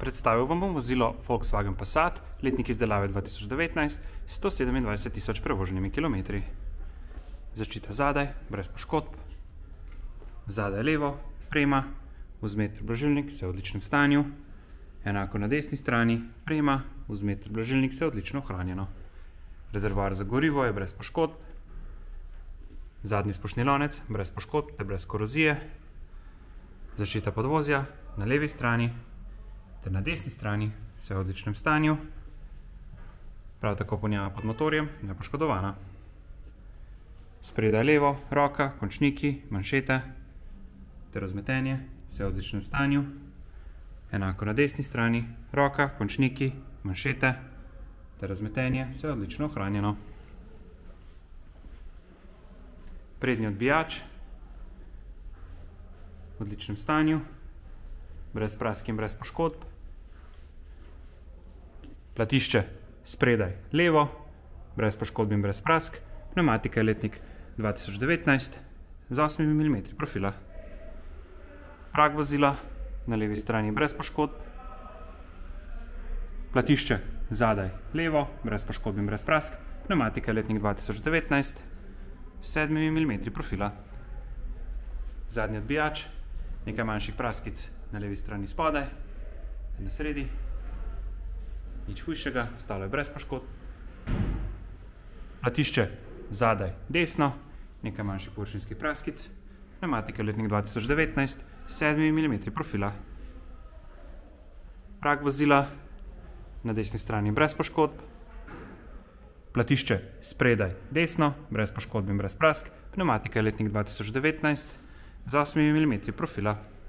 Predstavil vam bom vozilo Volkswagen Passat, letnik izdelave 2019, 127.000 prevoženimi kilometri. Zaščita zadaj, brez poškodb. Zadaj levo, prema, vzmet blažilnik, vse v odličnem stanju. Enako na desni strani, prema, vzmet blažilnik, vse odlično ohranjeno. Rezervoar za gorivo je brez poškodb. Zadnji spušni lonec, brez poškodb, te brez korozije. Zaščita podvozja na levi strani ter na desni strani, vse v odličnem stanju. Prav tako ponjava pod motorjem, nepoškodovana. Spredaj levo, roka, končniki, manšete ter razmetenje, vse v odličnem stanju. Enako na desni strani, roka, končniki, manšete ter razmetenje, vse odlično ohranjeno. Prednji odbijač v odličnem stanju, brez prask in brez poškodb. Platišče spredaj levo, brez poškodb in brez prask. Pneumatika je letnik 2019 z 8 mm profila. Prag vozila na levi strani brez poškodb. Platišče zadaj levo, brez poškodb in brez prask. Pneumatika je letnik 2019 s 7 mm profila. Zadnji odbijač, nekaj manjših praskic na levi strani spodaj, na sredi, nič hujšega, ostalo je brez poškodb. Platišče zadaj desno, nekaj manjših površinskih praskic. Pneumatika je letnik 2019 s 7 mm profila. Prag vozila na desni strani brez poškodb. Platišče spredaj desno, brez poškodb in brez prask. Pneumatika je letnik 2019 z 8 mm profila.